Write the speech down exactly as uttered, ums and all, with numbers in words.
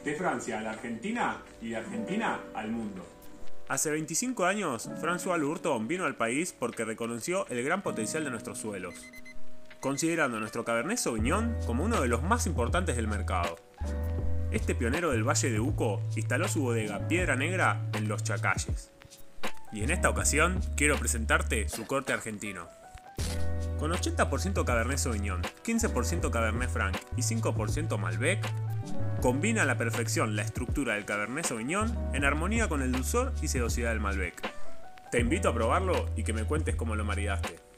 De Francia a la Argentina y de Argentina al mundo. Hace veinticinco años, François Lurton vino al país porque reconoció el gran potencial de nuestros suelos, considerando nuestro Cabernet Sauvignon como uno de los más importantes del mercado. Este pionero del Valle de Uco instaló su bodega Piedra Negra en Los Chacalles. Y en esta ocasión quiero presentarte su corte argentino. Con ochenta por ciento Cabernet Sauvignon, quince por ciento Cabernet Franc y cinco por ciento Malbec, combina a la perfección la estructura del Cabernet Sauvignon en armonía con el dulzor y sedosidad del Malbec. Te invito a probarlo y que me cuentes cómo lo maridaste.